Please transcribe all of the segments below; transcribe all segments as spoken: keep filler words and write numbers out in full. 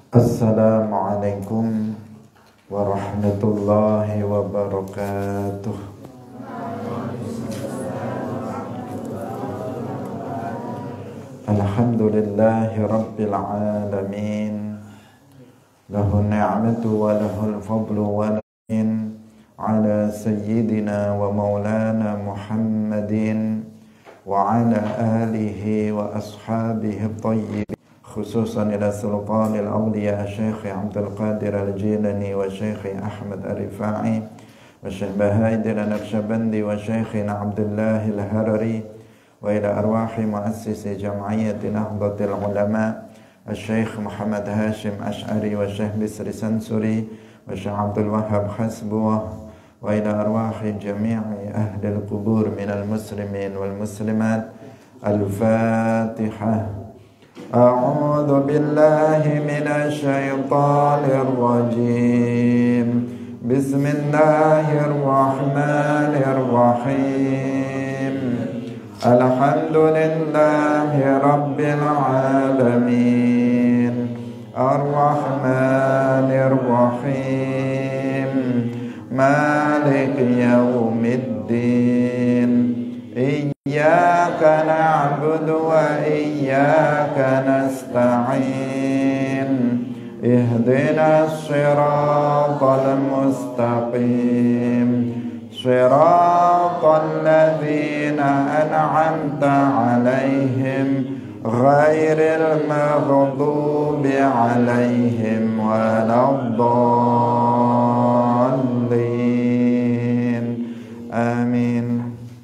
Assalamualaikum warahmatullahi wabarakatuh. Alhamdulillahi rabbil alamin. Lahu ni'matu wa lahul fadlu wa lamin ala sayyidina wa maulana Muhammadin wa ala alihi wa ashabihi at-tayyibin, khususan ila sultanil awliya Syekh Abdul Qadir Al-Jilani wa Syekh Ahmad Ar-Rifai wa Syekh Bahaidin An-Naqsyabandi wa Syekh Abdullah Al-Harari wa ila arwahi muassisi jam'iyyati Nahdlatul Ulama Syekh Muhammad Hashim Ash'ari wa Syekh Bisri Sansuri wa Syekh Abdul Wahhab Hasbuh wa ila arwahi jami'i ahli al-qubur minal muslimin wal muslimat. Al-Fatihah. A'udzu billahi minasy syaithanir rajim. Bismillahirrahmanirrahim. Alhamdulillahi rabbil alamin. Ar-Rahmanir Rahim. Maliki yaumiddin. Iyyaka na'budu wa iyyaka nasta'in. Ihdinas siratal mustaqim. Siratal ladzina an'amta 'alaihim ghairil maghdubi 'alaihim waladdallin. Amin.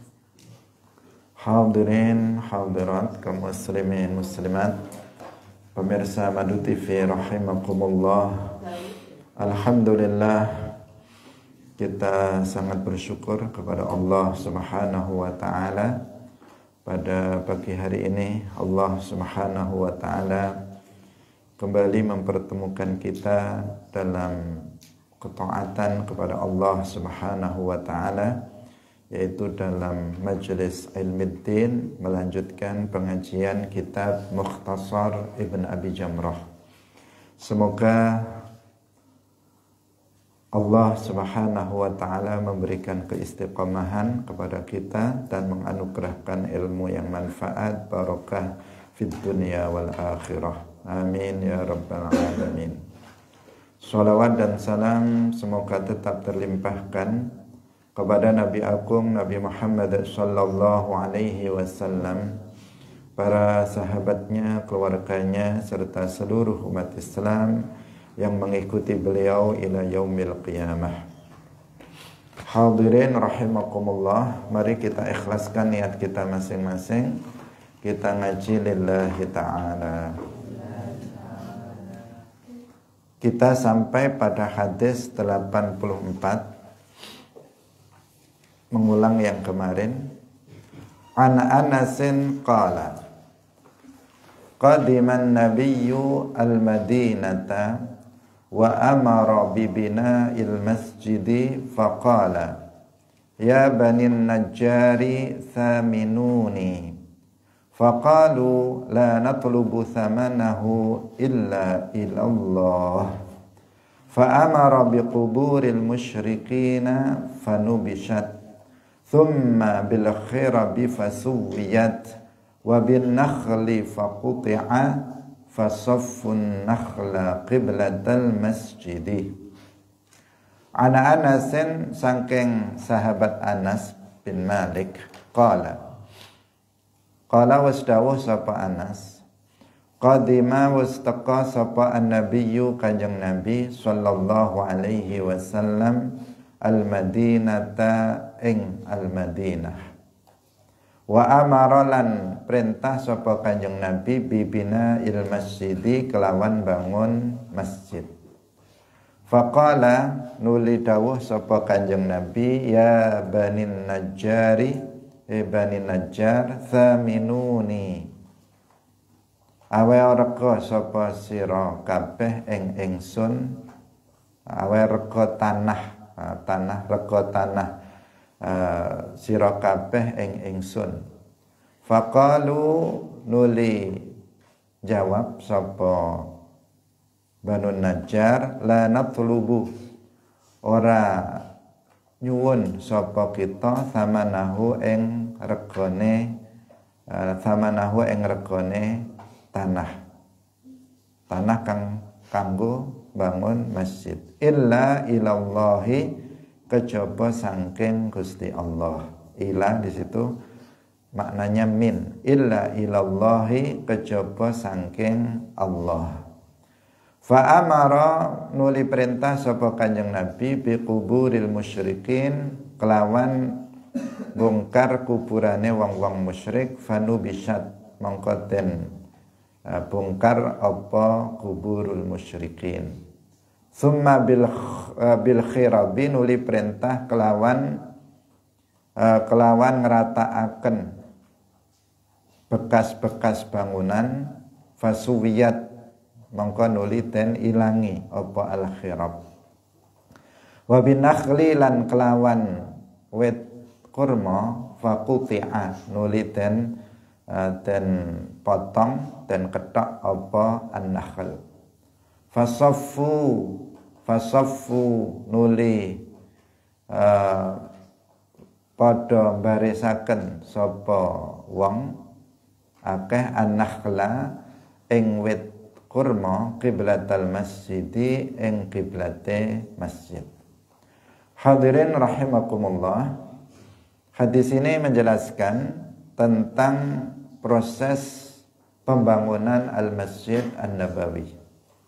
Hadirin hadirat kaum muslimin muslimat, pemirsa Madu T V rahimakumullah. Alhamdulillah, kita sangat bersyukur kepada Allah Subhanahu wa taala. Pada pagi hari ini Allah Subhanahu wa taala kembali mempertemukan kita dalam ketaatan kepada Allah Subhanahu wa taala, yaitu dalam Majelis Ilmiddin, melanjutkan pengajian kitab Mukhtasar Ibn Abi Jamrah. Semoga Allah Subhanahu wa ta'ala memberikan keistiqomahan kepada kita dan menganugerahkan ilmu yang manfaat, barakah fid dunya wal akhirah. Amin ya rabbal alamin. Salawat dan salam semoga tetap terlimpahkan kepada Nabi Agung Nabi Muhammad sallallahu alaihi wasallam, para sahabatnya, keluarganya, serta seluruh umat Islam yang mengikuti beliau ila yaumil qiyamah. Hadirin rahimakumullah, mari kita ikhlaskan niat kita masing-masing. Kita ngaji lillahi ta'ala. Kita sampai pada hadis delapan puluh empat, mengulang yang kemarin. An Anasin qala qadiman nabiyyu al-madinata wa amara bi bina'il masjidi faqala ya banin najjari thaminuni faqalu la natlubu thamanahu illa ilallah fa amara bi quburil musyrikina fanubishat thumma bil khirabi fasuwiyat wa bin nakhli faquti'a fasaffun nakhla qiblatal masjidi. Ana Anasin, saking sahabat Anas bin Malik, qala qala wasdawuh sapa Anas, qadima wastaqa sapa an-nabiyyu kanjeng Nabi sallallahu alaihi wasallam al-Madinata ing al-Madinah. Wa amaralan perintah sapa kanjeng Nabi bibina il masjidi kelawan bangun masjid. Faqala nuli dawuh sapa kanjeng Nabi ya banin najjari e bani najjar thaminuni awe rega sapa sira kabeh ing ingsun awe rega tanah tanah rega tanah Uh, sira kabeh ing ingsun. Faqalu nuli jawab sapa Banu Najjar, la natlubu ora nyuwun sapa kita samanahu ing regane uh, samanahu ing regane tanah tanah kang kanggo bangun masjid illa ilallahi kejaba saking Gusti Allah. Ila di situ maknanya min, illa ilallahi kejaba saking Allah. Fa amara nuli perintah sapa Kanjeng Nabi bi kuburil musyrikin kelawan bongkar kuburane wong-wong musyrik fanu bisat mongko den uh, bongkar apa kuburul musyrikin. Summa bil uh, bil khirabi nuli perintah kelawan uh, kelawan ngerataaken bekas-bekas bangunan fasuwiyat mongko nuli den ilangi apa al khirab. Wa binakhli lan kelawan wit kurma faquti'a nuli den uh, den potong den kethok apa an-nakhl. Fasaffu fasaffu nuli uh, padha barisaken sapa wong akeh an-nakhla ing wit kurma qiblatal masjidi ing kiblate masjid. Hadirin rahimakumullah, hadis ini menjelaskan tentang proses pembangunan Al-Masjid An-Nabawi,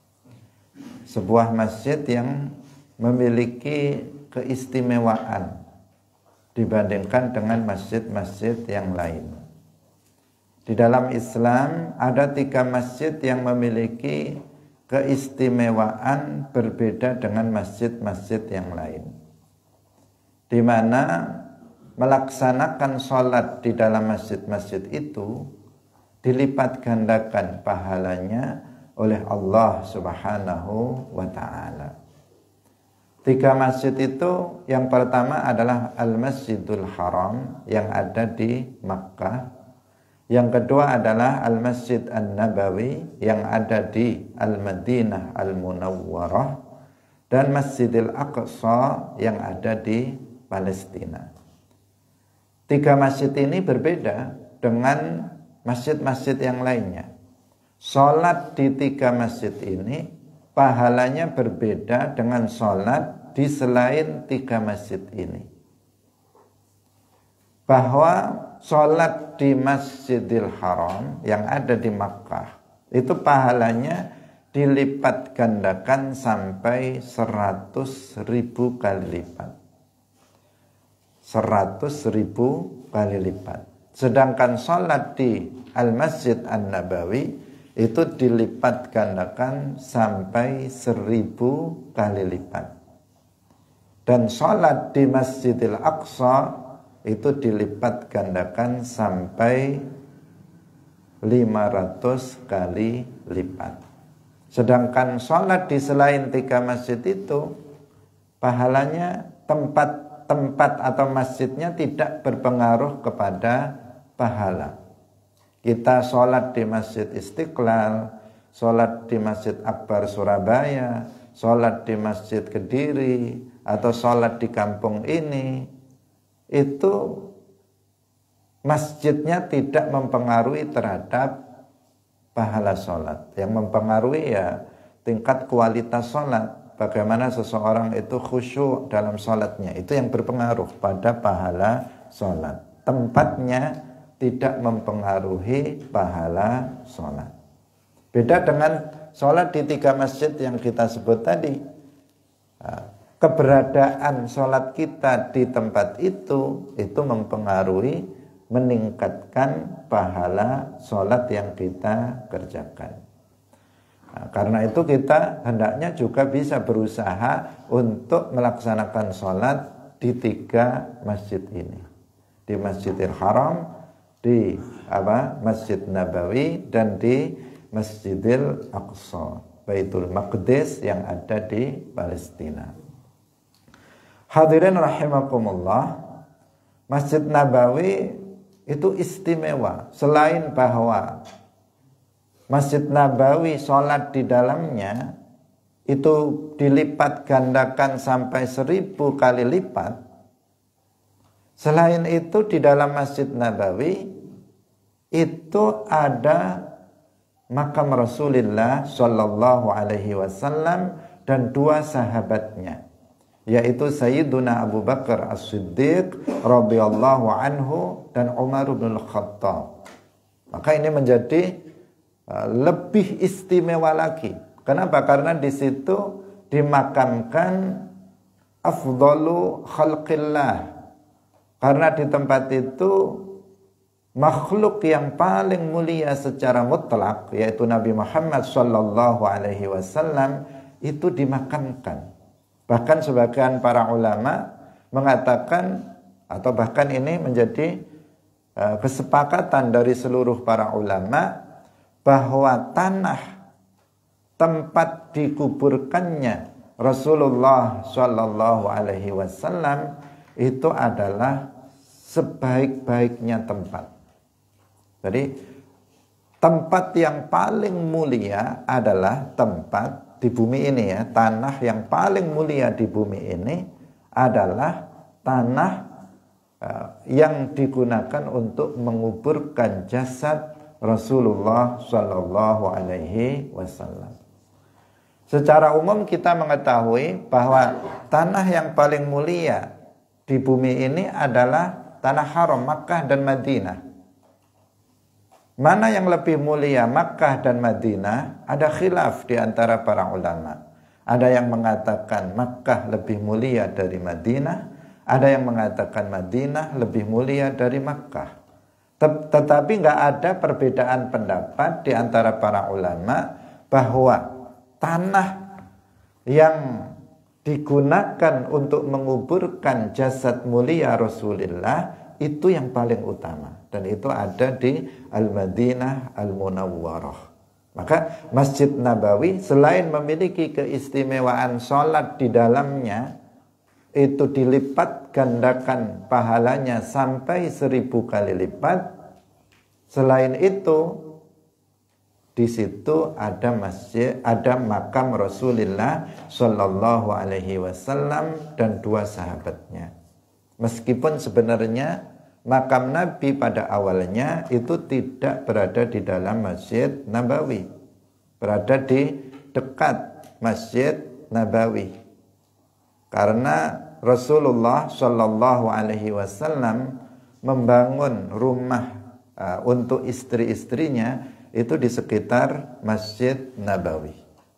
sebuah masjid yang memiliki keistimewaan dibandingkan dengan masjid-masjid yang lain. Di dalam Islam ada tiga masjid yang memiliki keistimewaan berbeda dengan masjid-masjid yang lain, di mana melaksanakan sholat di dalam masjid-masjid itu dilipat gandakan pahalanya oleh Allah Subhanahu wa ta'ala. Tiga masjid itu, yang pertama adalah Al-Masjidul Haram yang ada di Makkah. Yang kedua adalah Al-Masjid An-Nabawi yang ada di Al-Madinah Al-Munawwarah, dan Masjidil Aqsa yang ada di Palestina. Tiga masjid ini berbeda dengan masjid-masjid yang lainnya. Salat di tiga masjid ini pahalanya berbeda dengan salat di selain tiga masjid ini. Bahwa salat di Masjidil Haram yang ada di Makkah itu pahalanya dilipat gandakan sampai seratus ribu kali lipat. Seratus ribu kali lipat. Sedangkan salat di Al-Masjid An-Nabawi itu dilipat gandakan sampai seribu kali lipat. Dan salat di Masjidil Aqsa itu dilipat gandakan sampai lima ratus kali lipat. Sedangkan salat di selain tiga masjid itu pahalanya tempat-tempat atau masjidnya tidak berpengaruh kepada pahala. Kita sholat di Masjid Istiqlal, sholat di Masjid Akbar Surabaya, sholat di Masjid Kediri, atau sholat di kampung ini, itu masjidnya tidak mempengaruhi terhadap pahala sholat. Yang mempengaruhi ya tingkat kualitas sholat, bagaimana seseorang itu khusyuk dalam sholatnya, itu yang berpengaruh pada pahala sholat. Tempatnya tidak mempengaruhi pahala sholat. Beda dengan sholat di tiga masjid yang kita sebut tadi. Keberadaan sholat kita di tempat itu, itu mempengaruhi, meningkatkan pahala sholat yang kita kerjakan. Nah, karena itu kita hendaknya juga bisa berusaha untuk melaksanakan sholat di tiga masjid ini. Di Masjidil Haram, di apa Masjid Nabawi, dan di Masjidil Aqsa, Baitul Maqdis yang ada di Palestina. Hadirin rahimakumullah, Masjid Nabawi itu istimewa. Selain bahwa Masjid Nabawi sholat di dalamnya itu dilipat gandakan sampai seribu kali lipat. Selain itu di dalam Masjid Nabawi itu ada makam Rasulullah Shallallahu Alaihi Wasallam dan dua sahabatnya, yaitu Sayyiduna Abu Bakar As-Siddiq radhiyallahu anhu dan Umar bin Khattab. Maka ini menjadi uh, lebih istimewa lagi. Kenapa? Karena di situ dimakamkan afdalu khalqillah. Karena di tempat itu makhluk yang paling mulia secara mutlak, yaitu Nabi Muhammad sallallahu alaihi wasallam, itu dimakamkan. Bahkan sebagian para ulama mengatakan, atau bahkan ini menjadi uh, kesepakatan dari seluruh para ulama, bahwa tanah tempat dikuburkannya Rasulullah Shallallahu Alaihi Wasallam itu adalah sebaik-baiknya tempat. Jadi tempat yang paling mulia adalah tempat di bumi ini ya, tanah yang paling mulia di bumi ini adalah tanah uh, yang digunakan untuk menguburkan jasad Rasulullah Shallallahu Alaihi Wasallam. Secara umum kita mengetahui bahwa tanah yang paling mulia di bumi ini adalah tanah haram Makkah dan Madinah. Mana yang lebih mulia, Makkah dan Madinah? Ada khilaf di antara para ulama. Ada yang mengatakan Makkah lebih mulia dari Madinah, ada yang mengatakan Madinah lebih mulia dari Makkah. Tetapi nggak ada perbedaan pendapat di antara para ulama bahwa tanah yang digunakan untuk menguburkan jasad mulia Rasulullah itu yang paling utama, dan itu ada di Al-Madinah Al-Munawwarah. Maka Masjid Nabawi selain memiliki keistimewaan sholat di dalamnya, itu dilipat gandakan pahalanya sampai seribu kali lipat. Selain itu, di situ ada masjid, ada makam Rasulullah Shallallahu Alaihi Wasallam dan dua sahabatnya. Meskipun sebenarnya makam Nabi pada awalnya itu tidak berada di dalam Masjid Nabawi, berada di dekat Masjid Nabawi, karena Rasulullah Shallallahu Alaihi Wasallam membangun rumah uh, untuk istri-istrinya itu di sekitar Masjid Nabawi.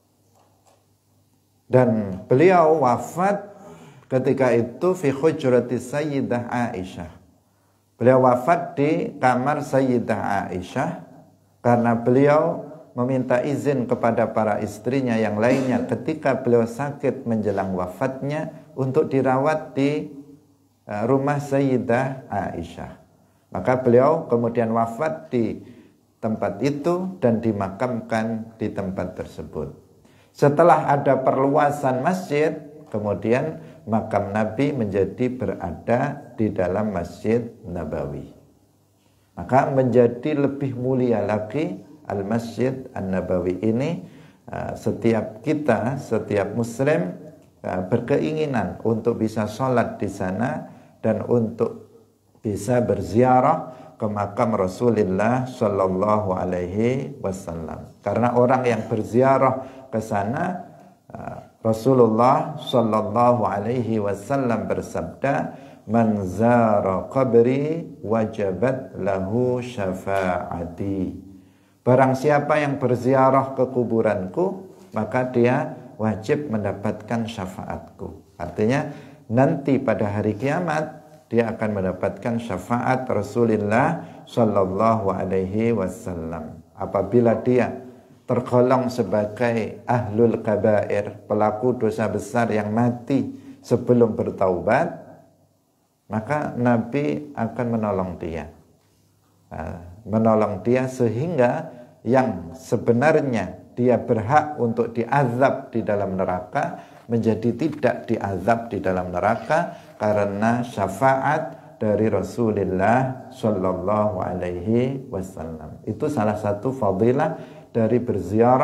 Dan beliau wafat ketika itu fi hujrati Sayyidah Aisyah. Beliau wafat di kamar Sayyidah Aisyah karena beliau meminta izin kepada para istrinya yang lainnya ketika beliau sakit menjelang wafatnya untuk dirawat di rumah Sayyidah Aisyah. Maka beliau kemudian wafat di tempat itu dan dimakamkan di tempat tersebut. Setelah ada perluasan masjid, kemudian makam Nabi menjadi berada di dalam Masjid Nabawi. Maka menjadi lebih mulia lagi Al-Masjid An-Nabawi ini. Setiap kita, setiap muslim berkeinginan untuk bisa sholat di sana dan untuk bisa berziarah ke makam Rasulullah Shallallahu Alaihi Wasallam. Karena orang yang berziarah ke sana, Rasulullah Shallallahu Alaihi Wasallam bersabda, "Man zara qabri wajabat lahu syafaati." Barang siapa yang berziarah ke kuburanku, maka dia wajib mendapatkan syafaatku. Artinya nanti pada hari kiamat dia akan mendapatkan syafaat Rasulullah Shallallahu Alaihi Wasallam. Apabila dia tergolong sebagai ahlul kabair, pelaku dosa besar yang mati sebelum bertaubat, maka Nabi akan menolong dia, menolong dia sehingga yang sebenarnya dia berhak untuk diazab di dalam neraka menjadi tidak diazab di dalam neraka karena syafaat dari Rasulullah Shallallahu Alaihi Wasallam. Itu salah satu fadilah dari berziarah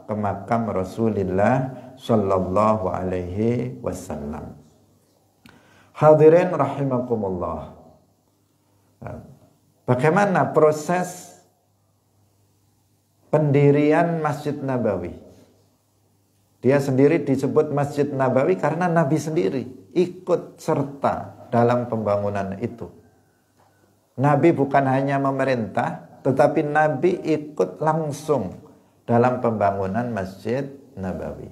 ke makam Rasulullah sallallahu alaihi wasallam. Hadirin rahimakumullah. Bagaimana proses pendirian Masjid Nabawi? Dia sendiri disebut Masjid Nabawi karena Nabi sendiri ikut serta dalam pembangunan itu. Nabi bukan hanya memerintah, tetapi Nabi ikut langsung dalam pembangunan Masjid Nabawi.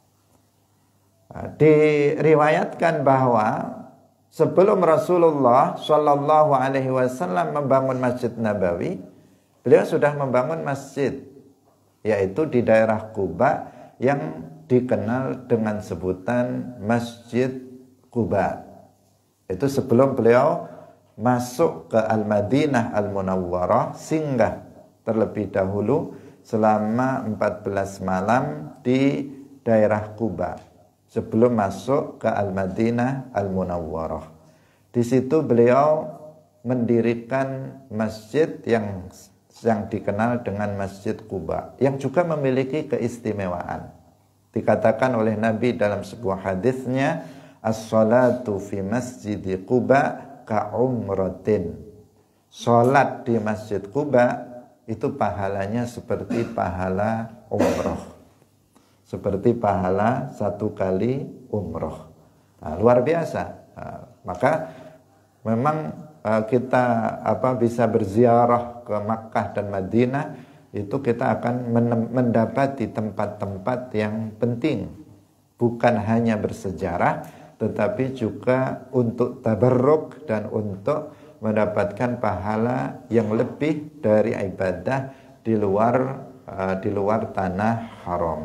Diriwayatkan bahwa sebelum Rasulullah Shallallahu Alaihi Wasallam membangun Masjid Nabawi, beliau sudah membangun masjid, yaitu di daerah Quba yang dikenal dengan sebutan Masjid Quba. Itu sebelum beliau masuk ke Al-Madinah Al-Munawwarah, singgah terlebih dahulu selama empat belas malam di daerah Quba sebelum masuk ke Al-Madinah Al-Munawwarah. Di situ beliau mendirikan masjid yang yang dikenal dengan Masjid Quba, yang juga memiliki keistimewaan. Dikatakan oleh Nabi dalam sebuah hadisnya, as-salatu fi masjid Quba ka'umratin. Salat di Masjid Quba itu pahalanya seperti pahala umroh, seperti pahala satu kali umroh. Nah, luar biasa. Nah, maka memang uh, kita apa bisa berziarah ke Makkah dan Madinah, itu kita akan mendapati tempat-tempat yang penting, bukan hanya bersejarah, tetapi juga untuk tabarruk dan untuk mendapatkan pahala yang lebih dari ibadah di luar uh, di luar tanah haram.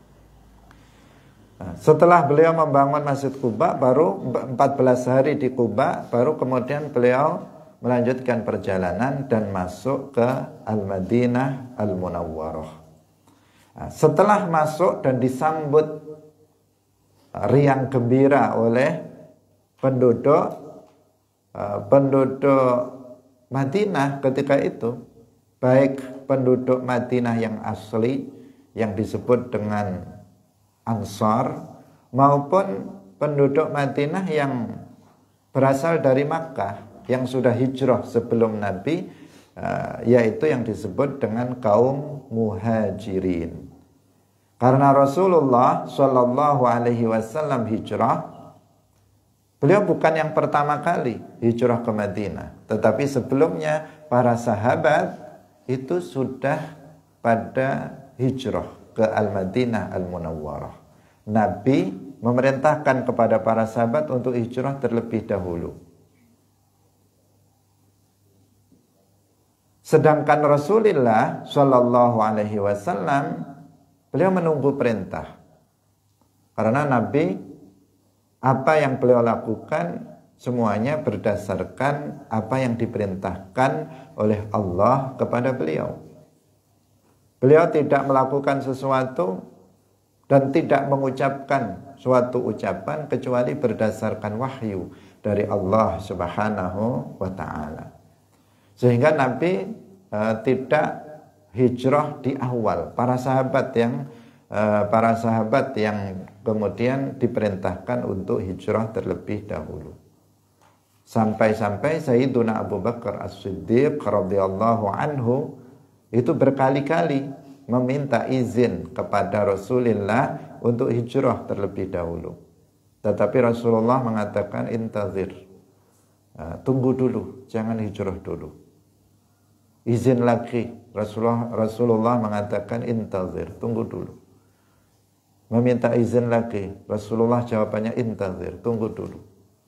Nah, setelah beliau membangun Masjid Quba, baru empat belas hari di Quba, baru kemudian beliau melanjutkan perjalanan dan masuk ke Al-Madinah Al-Munawwarah. Nah, setelah masuk dan disambut riang gembira oleh penduduk uh, penduduk Madinah ketika itu, baik penduduk Madinah yang asli yang disebut dengan Ansar maupun penduduk Madinah yang berasal dari Makkah yang sudah hijrah sebelum Nabi, uh, yaitu yang disebut dengan kaum Muhajirin. Karena Rasulullah Shallallahu Alaihi Wasallam hijrah, beliau bukan yang pertama kali hijrah ke Madinah, tetapi sebelumnya para sahabat itu sudah pada hijrah ke Al-Madinah Al-Munawwarah. Nabi memerintahkan kepada para sahabat untuk hijrah terlebih dahulu. Sedangkan Rasulullah Shallallahu Alaihi Wasallam beliau menunggu perintah. Karena Nabi, apa yang beliau lakukan semuanya berdasarkan apa yang diperintahkan oleh Allah kepada beliau. Beliau tidak melakukan sesuatu dan tidak mengucapkan suatu ucapan kecuali berdasarkan wahyu dari Allah Subhanahu wa taala. Sehingga Nabi uh, tidak hijrah di awal. Para sahabat yang uh, para sahabat yang kemudian diperintahkan untuk hijrah terlebih dahulu. Sampai-sampai Sayyiduna Abu Bakar As-Siddiq radhiyallahu anhu itu berkali-kali meminta izin kepada Rasulullah untuk hijrah terlebih dahulu. Tetapi Rasulullah mengatakan intazir. Uh, tunggu dulu, jangan hijrah dulu. Izin lagi, Rasulullah, Rasulullah mengatakan intazir, tunggu dulu. Meminta izin lagi, Rasulullah jawabannya intazir, tunggu dulu.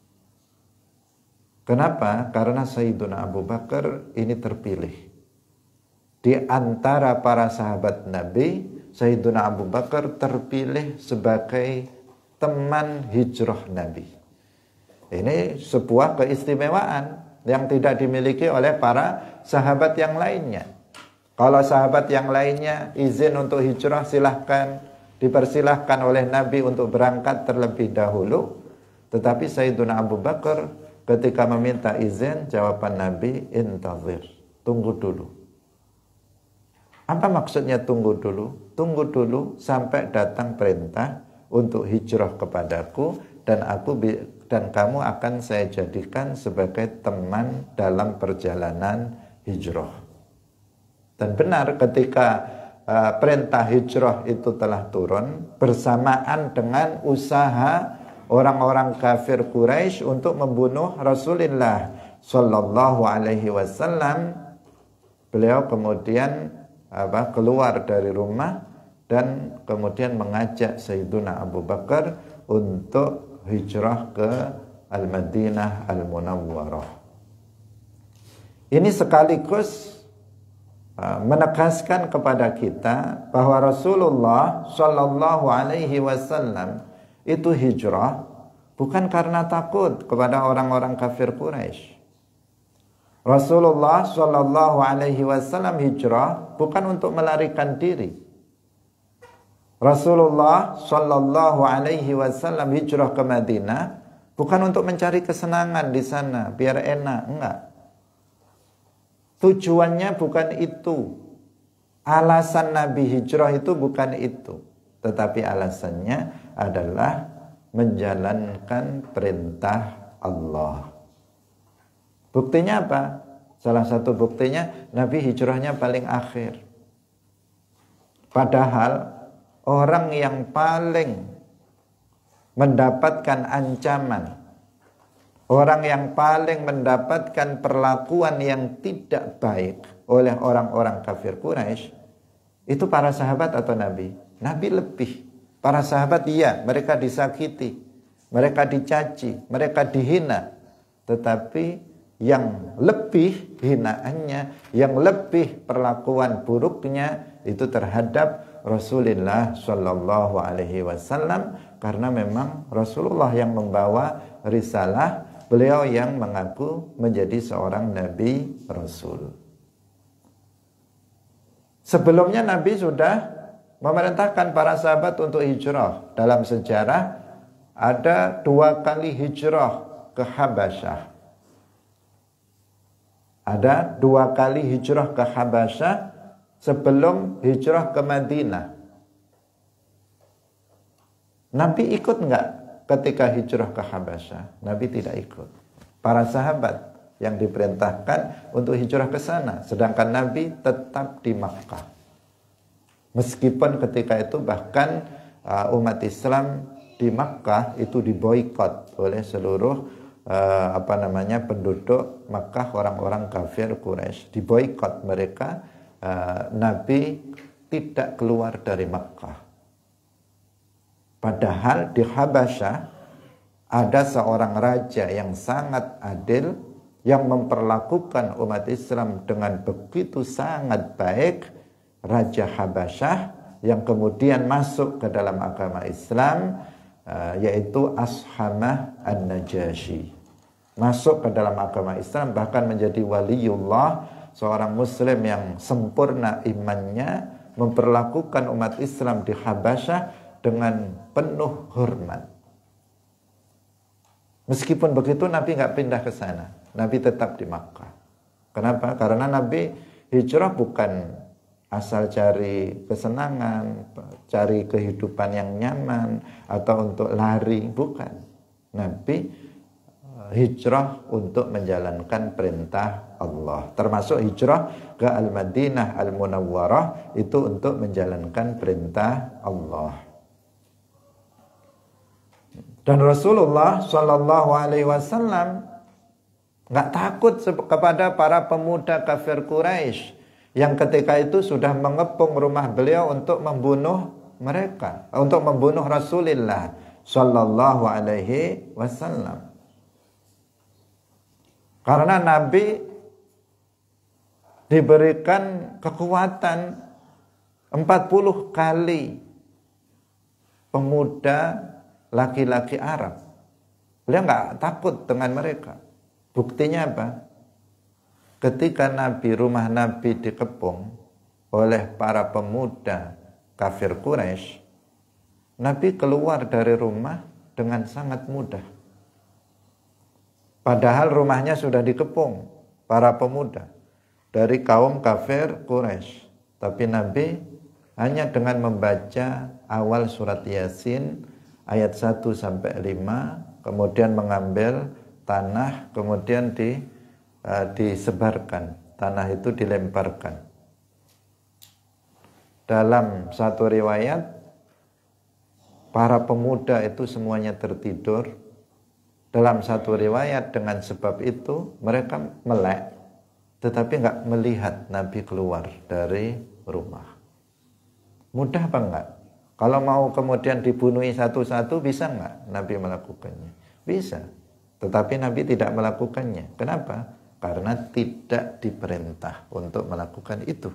Kenapa? Karena Sayyiduna Abu Bakar ini terpilih. Di antara para sahabat Nabi, Sayyiduna Abu Bakar terpilih sebagai teman hijrah Nabi. Ini sebuah keistimewaan yang tidak dimiliki oleh para sahabat yang lainnya. Kalau sahabat yang lainnya izin untuk hijrah silahkan, dipersilahkan oleh Nabi untuk berangkat terlebih dahulu. Tetapi Sayyiduna Abu Bakar ketika meminta izin, jawaban Nabi intazir, tunggu dulu. Apa maksudnya tunggu dulu? Tunggu dulu sampai datang perintah untuk hijrah kepadaku, dan aku dan kamu akan saya jadikan sebagai teman dalam perjalanan hijrah. Dan benar, ketika uh, perintah hijrah itu telah turun bersamaan dengan usaha orang-orang kafir Quraisy untuk membunuh Rasulullah Shallallahu Alaihi Wasallam, beliau kemudian apa, keluar dari rumah dan kemudian mengajak Sayyiduna Abu Bakar untuk hijrah ke Al-Madinah Al-Munawwarah. Ini sekaligus uh, menegaskan kepada kita bahwa Rasulullah Shallallahu Alaihi Wasallam itu hijrah bukan karena takut kepada orang-orang kafir Quraisy. Rasulullah Shallallahu Alaihi Wasallam hijrah bukan untuk melarikan diri. Rasulullah Shallallahu Alaihi Wasallam hijrah ke Madinah bukan untuk mencari kesenangan di sana biar enak, enggak. Tujuannya bukan itu. Alasan Nabi hijrah itu bukan itu, tetapi alasannya adalah menjalankan perintah Allah. Buktinya apa? Salah satu buktinya Nabi hijrahnya paling akhir. Padahal orang yang paling mendapatkan ancaman, orang yang paling mendapatkan perlakuan yang tidak baik oleh orang-orang kafir Quraisy itu para sahabat atau Nabi? Nabi lebih. Para sahabat iya, mereka disakiti, mereka dicaci, mereka dihina. Tetapi yang lebih hinaannya, yang lebih perlakuan buruknya itu terhadap Rasulullah Shallallahu Alaihi Wasallam, karena memang Rasulullah yang membawa risalah, beliau yang mengaku menjadi seorang Nabi Rasul. Sebelumnya Nabi sudah memerintahkan para sahabat untuk hijrah. Dalam sejarah ada dua kali hijrah ke Habasyah. Ada dua kali hijrah ke Habasyah sebelum hijrah ke Madinah. Nabi ikut enggak ketika hijrah ke Habasyah? Nabi tidak ikut. Para sahabat yang diperintahkan untuk hijrah ke sana, sedangkan Nabi tetap di Makkah. Meskipun ketika itu bahkan uh, umat Islam di Makkah itu diboikot oleh seluruh Uh, apa namanya penduduk Makkah, orang-orang kafir Quraisy, diboikot mereka. uh, Nabi tidak keluar dari Makkah. Padahal di Habasyah ada seorang raja yang sangat adil, yang memperlakukan umat Islam dengan begitu sangat baik. Raja Habasyah yang kemudian masuk ke dalam agama Islam, uh, yaitu Ashamah An-Najasyi, masuk ke dalam agama Islam, bahkan menjadi waliullah, seorang muslim yang sempurna imannya, memperlakukan umat Islam di Habasyah dengan penuh hormat. Meskipun begitu Nabi nggak pindah ke sana, Nabi tetap di Makkah. Kenapa? Karena Nabi hijrah bukan asal cari kesenangan, cari kehidupan yang nyaman, atau untuk lari, bukan. Nabi hijrah untuk menjalankan perintah Allah, termasuk hijrah ke Al-Madinah Al-Munawwarah itu untuk menjalankan perintah Allah. Dan Rasulullah Shallallahu Alaihi Wasallam nggak takut kepada para pemuda kafir Quraisy yang ketika itu sudah mengepung rumah beliau untuk membunuh mereka, untuk membunuh Rasulullah Shallallahu Alaihi Wasallam. Karena Nabi diberikan kekuatan empat puluh kali pemuda laki-laki Arab. Beliau nggak takut dengan mereka. Buktinya apa? Ketika Nabi, rumah Nabi dikepung oleh para pemuda kafir Quraisy, Nabi keluar dari rumah dengan sangat mudah. Padahal rumahnya sudah dikepung para pemuda dari kaum kafir Quraisy. Tapi Nabi hanya dengan membaca awal surat Yasin ayat satu sampai lima, kemudian mengambil tanah, kemudian di, uh, disebarkan. Tanah itu dilemparkan. Dalam satu riwayat, para pemuda itu semuanya tertidur. Dalam satu riwayat, dengan sebab itu mereka melek, tetapi nggak melihat Nabi keluar dari rumah. Mudah apa enggak? Kalau mau kemudian dibunuhi satu-satu, bisa nggak Nabi melakukannya? Bisa. Tetapi Nabi tidak melakukannya. Kenapa? Karena tidak diperintah untuk melakukan itu.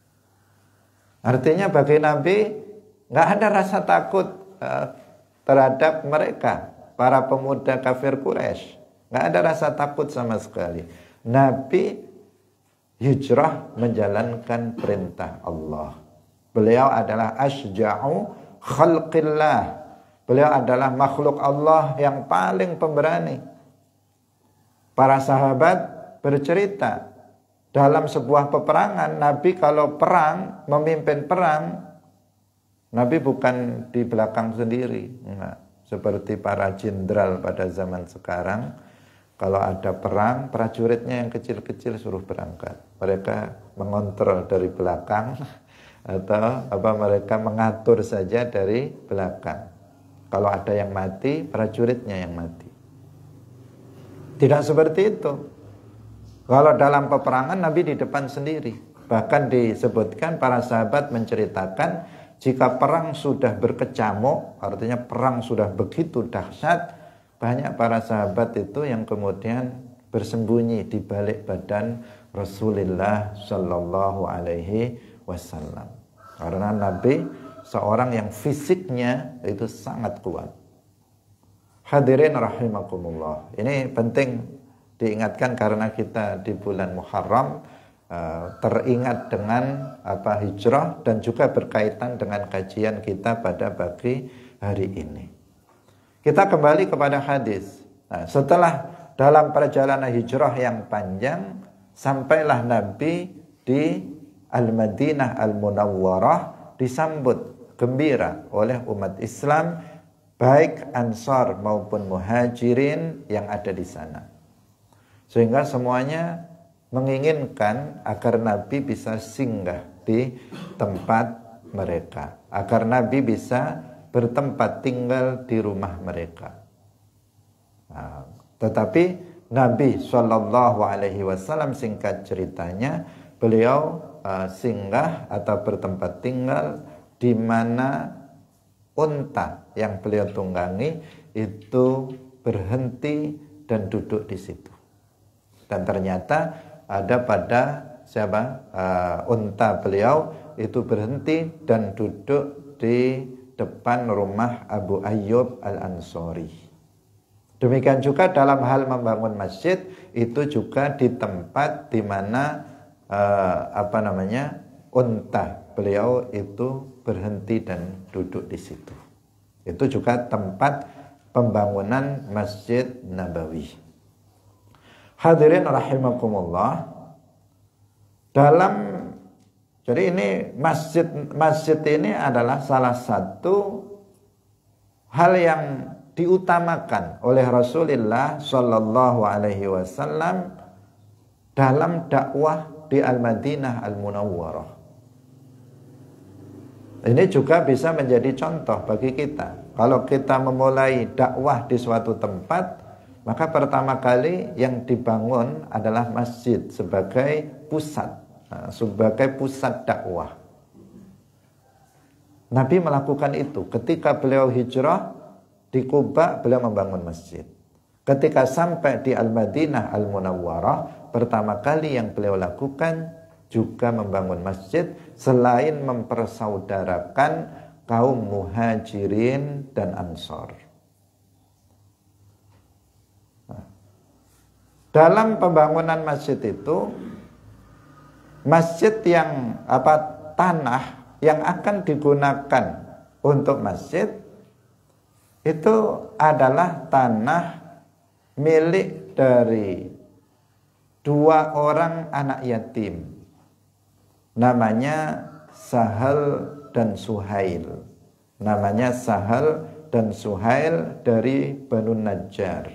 Artinya bagi Nabi nggak ada rasa takut uh, terhadap mereka, para pemuda kafir Quraisy. Nggak ada rasa takut sama sekali. Nabi hijrah menjalankan perintah Allah. Beliau adalah asyja'u khalqillah. Beliau adalah makhluk Allah yang paling pemberani. Para sahabat bercerita, dalam sebuah peperangan, Nabi kalau perang, memimpin perang, Nabi bukan di belakang sendiri. Enggak. Seperti para jenderal pada zaman sekarang, kalau ada perang, prajuritnya yang kecil-kecil suruh berangkat. Mereka mengontrol dari belakang, atau apa mereka mengatur saja dari belakang. Kalau ada yang mati, prajuritnya yang mati. Tidak seperti itu. Kalau dalam peperangan, Nabi di depan sendiri. Bahkan disebutkan para sahabat menceritakan, jika perang sudah berkecamuk, artinya perang sudah begitu dahsyat, banyak para sahabat itu yang kemudian bersembunyi di balik badan Rasulullah Shallallahu Alaihi Wasallam. Karena Nabi seorang yang fisiknya itu sangat kuat. Hadirin rahimakumullah. Ini penting diingatkan karena kita di bulan Muharram uh, teringat dengan apa hijrah dan juga berkaitan dengan kajian kita pada pagi hari ini. Kita kembali kepada hadis. Nah, setelah dalam perjalanan hijrah yang panjang, sampailah Nabi di Al-Madinah Al-Munawwarah, disambut gembira oleh umat Islam, baik Ansar maupun Muhajirin yang ada di sana. Sehingga semuanya menginginkan agar Nabi bisa singgah di tempat mereka, agar Nabi bisa bertempat tinggal di rumah mereka. Nah, tetapi Nabi shallallahu alaihi wasallam, singkat ceritanya, beliau uh, singgah atau bertempat tinggal di mana unta yang beliau tunggangi itu berhenti dan duduk di situ. Dan ternyata ada pada siapa uh, unta beliau itu berhenti dan duduk di depan rumah Abu Ayyub Al-Ansari. Demikian juga dalam hal membangun masjid, itu juga di tempat di mana uh, apa namanya unta beliau itu berhenti dan duduk di situ. Itu juga tempat pembangunan Masjid Nabawi. Hadirin rahimakumullah. Dalam jadi ini masjid masjid ini adalah salah satu hal yang diutamakan oleh Rasulullah Shallallahu Alaihi Wasallam dalam dakwah di Al-Madinah Al-Munawwarah. Ini juga bisa menjadi contoh bagi kita. Kalau kita memulai dakwah di suatu tempat, maka pertama kali yang dibangun adalah masjid sebagai pusat, sebagai pusat dakwah. Nabi melakukan itu. Ketika beliau hijrah di Kuba, beliau membangun masjid. Ketika sampai di Al-Madinah Al-Munawwarah, pertama kali yang beliau lakukan juga membangun masjid, selain mempersaudarakan kaum Muhajirin dan Ansar. Nah, dalam pembangunan masjid itu, masjid yang apa tanah yang akan digunakan untuk masjid itu adalah tanah milik dari dua orang anak yatim. Namanya Sahal dan Suhail. Namanya Sahal dan Suhail dari Banu Najjar.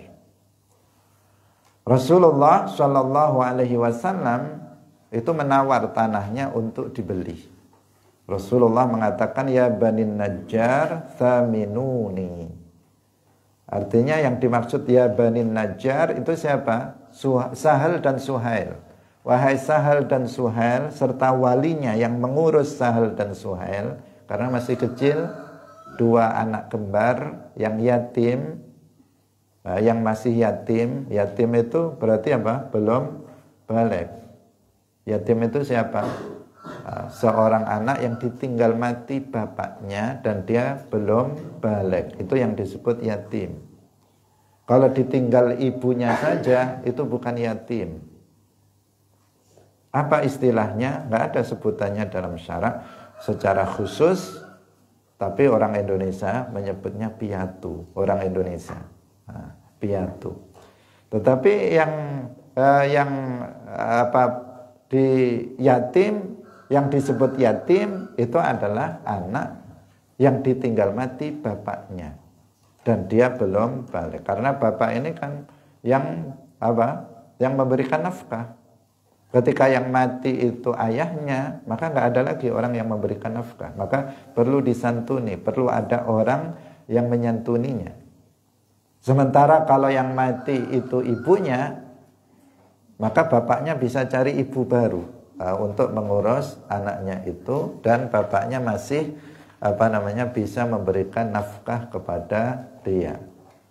Rasulullah Shallallahu Alaihi Wasallam itu menawar tanahnya untuk dibeli. Rasulullah mengatakan, ya Bani Najjar thaminuni. Artinya yang dimaksud ya Bani Najjar itu siapa? Sahal dan Suhail. Wahai Sahal dan Suhail, serta walinya yang mengurus Sahal dan Suhail, karena masih kecil, dua anak kembar yang yatim, yang masih yatim. Yatim itu berarti apa? Belum balik. Yatim itu siapa? Seorang anak yang ditinggal mati bapaknya dan dia belum balik. Itu yang disebut yatim. Kalau ditinggal ibunya saja, itu bukan yatim. Apa istilahnya? Nggak ada sebutannya dalam syarak secara khusus, tapi orang Indonesia menyebutnya piatu. Orang Indonesia, nah, piatu. Tetapi yang eh, yang apa di yatim, yang disebut yatim itu adalah anak yang ditinggal mati bapaknya dan dia belum balik. Karena bapak ini kan yang apa? Yang memberikan nafkah. Ketika yang mati itu ayahnya, maka nggak ada lagi orang yang memberikan nafkah. Maka perlu disantuni, perlu ada orang yang menyantuninya. Sementara kalau yang mati itu ibunya, maka bapaknya bisa cari ibu baru uh, untuk mengurus anaknya itu, dan bapaknya masih apa namanya bisa memberikan nafkah kepada dia.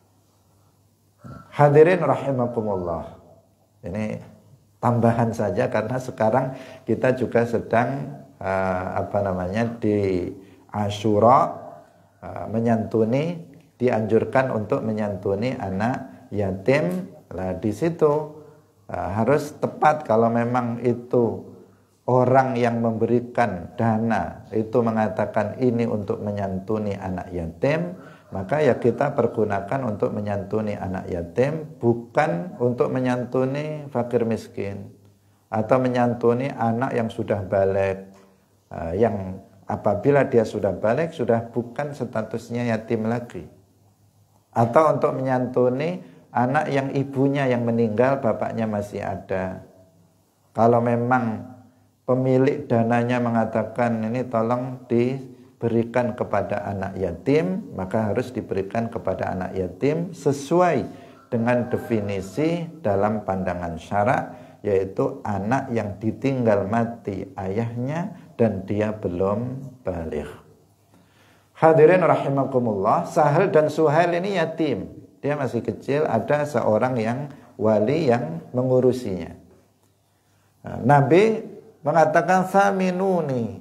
Hadirin rahimakumullah. Ini tambahan saja karena sekarang kita juga sedang uh, apa namanya di Asyura uh, menyantuni, dianjurkan untuk menyantuni anak yatim. Nah, di situ uh, harus tepat. Kalau memang itu orang yang memberikan dana itu mengatakan ini untuk menyantuni anak yatim, maka ya kita pergunakan untuk menyantuni anak yatim, bukan untuk menyantuni fakir miskin atau menyantuni anak yang sudah balik, uh, yang apabila dia sudah balik sudah bukan statusnya yatim lagi, atau untuk menyantuni anak yang ibunya yang meninggal bapaknya masih ada. Kalau memang pemilik dananya mengatakan ini tolong di berikan kepada anak yatim, maka harus diberikan kepada anak yatim sesuai dengan definisi dalam pandangan syarak, yaitu anak yang ditinggal mati ayahnya dan dia belum baligh. Hadirin rahimakumullah, Sahal dan Suhail ini yatim. Dia masih kecil, ada seorang yang wali yang mengurusinya. Nah, Nabi mengatakan saminuni,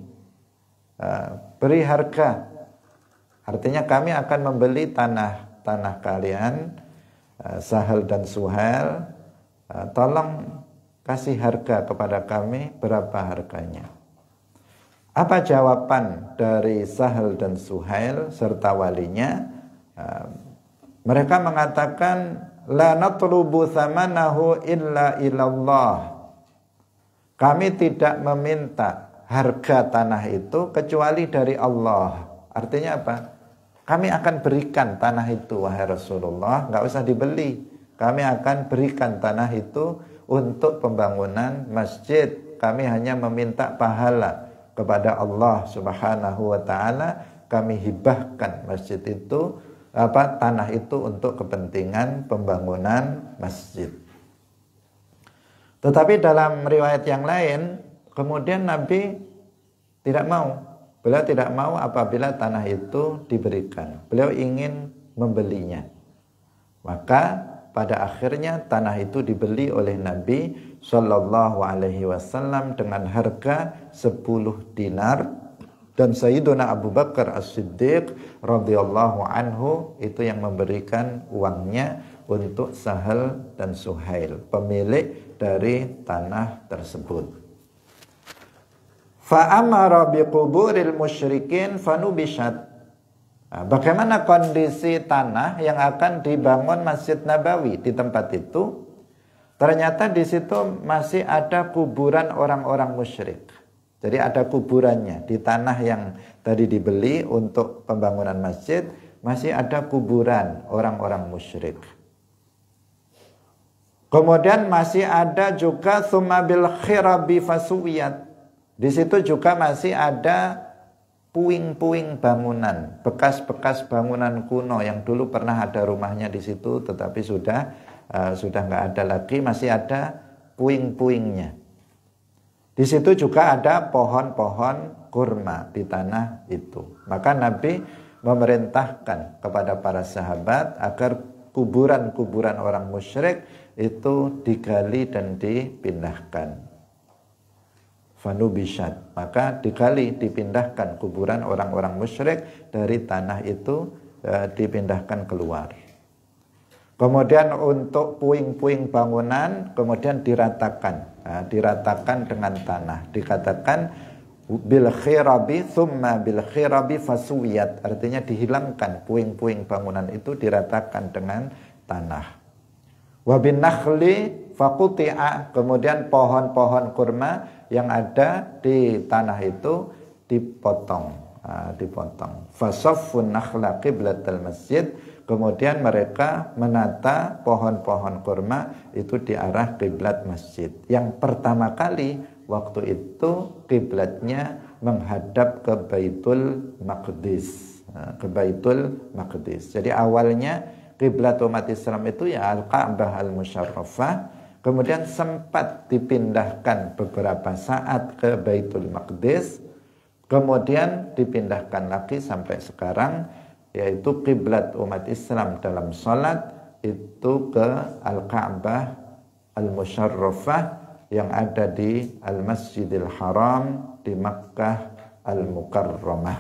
beri harga. Artinya kami akan membeli tanah-tanah kalian, Sahal dan Suhail, tolong kasih harga kepada kami, berapa harganya. Apa jawaban dari Sahal dan Suhail serta walinya? Mereka mengatakan la natlubu thamanahu illa ilallah. Kami tidak meminta harga tanah itu kecuali dari Allah. Artinya apa? Kami akan berikan tanah itu, wahai Rasulullah, nggak usah dibeli. Kami akan berikan tanah itu untuk pembangunan masjid. Kami hanya meminta pahala kepada Allah Subhanahu wa taala. Kami hibahkan masjid itu, apa tanah itu untuk kepentingan pembangunan masjid. Tetapi dalam riwayat yang lain, kemudian Nabi tidak mau. Beliau tidak mau apabila tanah itu diberikan. Beliau ingin membelinya. Maka pada akhirnya tanah itu dibeli oleh Nabi Shallallahu Alaihi Wasallam dengan harga sepuluh dinar, dan Sayyiduna Abu Bakar As-Siddiq radhiyallahu anhu itu yang memberikan uangnya untuk Sahal dan Suhail, pemilik dari tanah tersebut. Fa'amara biquburil musyrikin fanubishat. Nah, bagaimana kondisi tanah yang akan dibangun Masjid Nabawi di tempat itu? Ternyata di situ masih ada kuburan orang-orang musyrik. Jadi ada kuburannya di tanah yang tadi dibeli untuk pembangunan masjid, masih ada kuburan orang-orang musyrik. Kemudian masih ada juga tsumma bil khirabi fasuwiyat. Di situ juga masih ada puing-puing bangunan, bekas-bekas bangunan kuno yang dulu pernah ada rumahnya di situ, tetapi sudah uh, sudah nggak ada lagi, masih ada puing-puingnya. Di situ juga ada pohon-pohon kurma di tanah itu. Maka Nabi memerintahkan kepada para sahabat agar kuburan-kuburan orang musyrik itu digali dan dipindahkan. Fanubishat, maka digali, dipindahkan kuburan orang-orang musyrik dari tanah itu, e, dipindahkan keluar. Kemudian untuk puing-puing bangunan kemudian diratakan, nah, diratakan dengan tanah. Dikatakan bil khirabi thumma bil khirabi fasuwiyat, artinya dihilangkan puing-puing bangunan itu, diratakan dengan tanah. Wa bin nakhli faquti'a, kemudian pohon-pohon kurma yang ada di tanah itu dipotong, nah, dipotong. Fasaffun nakhla qiblatal masjid, kemudian mereka menata pohon-pohon kurma itu di arah kiblat masjid. Yang pertama kali waktu itu kiblatnya menghadap ke Baitul Maqdis, ke Baitul Maqdis. Jadi awalnya kiblat umat Islam itu ya Al-Ka'bah Al-Musyarrafah, kemudian sempat dipindahkan beberapa saat ke Baitul Maqdis, kemudian dipindahkan lagi sampai sekarang, yaitu kiblat umat Islam dalam salat itu ke Al-Ka'bah Al-Musyarrafah yang ada di Al-Masjidil Haram di Makkah Al-Mukarramah.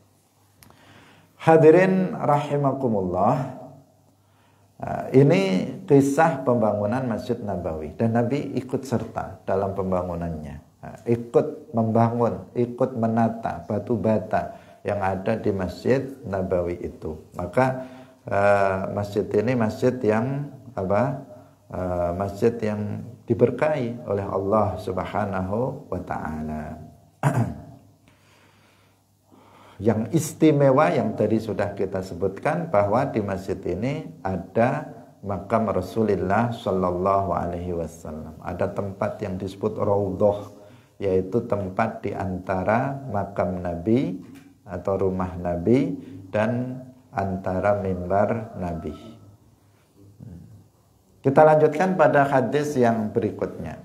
Hadirin rahimakumullah, ini kisah pembangunan Masjid Nabawi dan Nabi ikut serta dalam pembangunannya, ikut membangun, ikut menata batu bata yang ada di Masjid Nabawi itu. Maka uh, masjid ini masjid yang apa? Uh, masjid yang diberkahi oleh Allah Subhanahu wa taala. Yang istimewa yang tadi sudah kita sebutkan bahwa di masjid ini ada makam Rasulullah sallallahu alaihi wasallam. Ada tempat yang disebut Raudhah, yaitu tempat di antara makam Nabi atau rumah Nabi dan antara mimbar Nabi. Kita lanjutkan pada hadis yang berikutnya.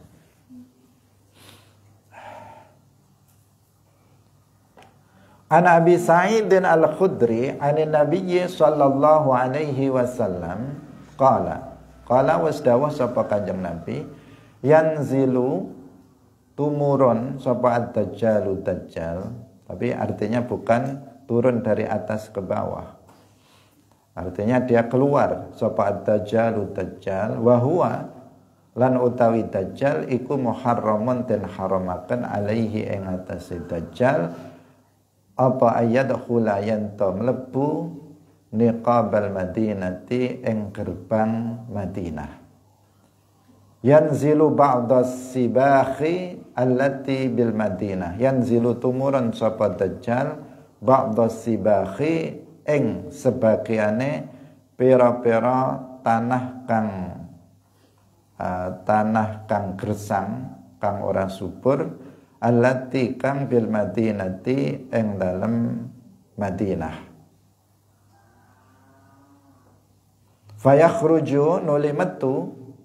An Abi Sa'id Al-Khudri anin Nabi sallallahu alaihi wasallam qala qala wasdawah sapa Kanjeng Nabi, yanzilu tumurun sapa ad-dajjalu dajjal, tapi artinya bukan turun dari atas ke bawah. Artinya dia keluar sapa ad-dajjalu dajjal, wa huwa lan utawi dajjal iku muharramun den haramaken alaihi ing atase dajjal apa ayat khula yanto mlebu niqabal madinati ing gerbang Madinah. Yanzilu ba'das sibakhi allati bil Madinah, yanzilu tumurun sapa dajjal ba'das sibakhi ing sebagiane pira-pira tanah kang uh, tanah kang gersang, kang ora subur, allati kang bil Madinati ing dalem Madinah. Fayakhruju nuli metu